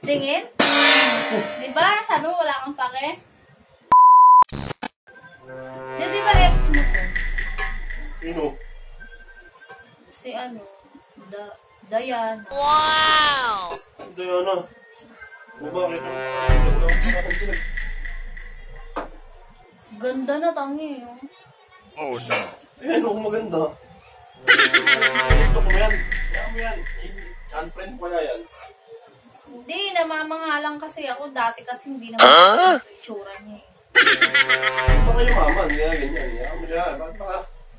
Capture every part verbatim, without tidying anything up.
Tingin? Di ba? Sabi mo wala kang pake? Di, di ba ex mo to? Sino? Si ano? Da Diana. Wow! Diana. O bakit? Ganda na tangi. Oh. Oh no. Eh, ano kung maganda? Gusto ko yan. Kaya mo yan. Unfriend ko yan. Hindi, namamanghalang kasi ako. Dati kasi hindi naman huh? Ito itsura niya eh. Baka yumaman, kaya ganyan. Kaya mo siya. Bakit baka?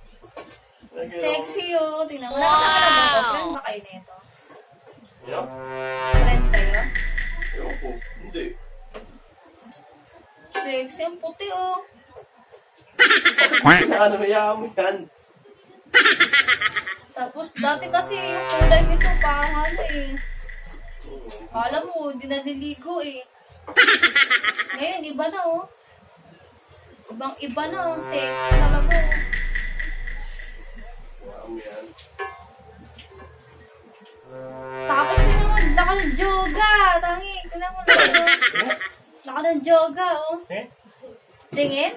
Sexy oh. Tingnan mo. Wow! Nakakala mo ito. Friend ba kayo nito? Yeah? Friend kayo? Ewan ko. Hindi. Sexy. Ang puti oh. Ano kaya mo yan? Tapos dati kasi yung kulay nito parang ano eh. Kala mo, di naliligo eh. Ngayon, iba na oh. Ibang iba na oh. Sexy talaga oh. Kaya mo yan. Tapos din naman, laka ng joga. Tangi, tignan mo lang oh. Laka ng joga oh. Eh? Tingin?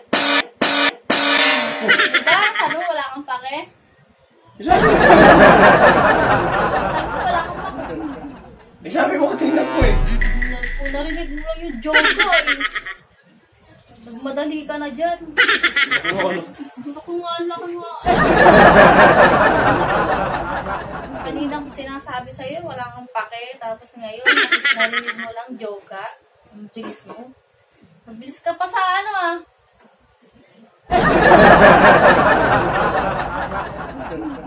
Diba? Sabi mo wala kang pake? Sabi ko. Sabi mo wala kang pake. Eh, sabi ko katingnan ko eh. Kung narinig mo lang yung joga eh. Nagmadali ka na dyan. Ano? Ako nga, laki nga. Kanina ko sinasabi sa'yo, wala kang pake. Tapos ngayon, narinig mo lang joga. Ang bilis mo. Mabilis ka pa sa ano ah.